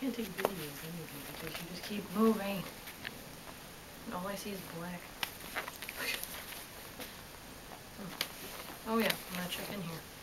can't take videos anyway because you just keep moving. And all I see is black. Oh yeah, I'm gonna check in here.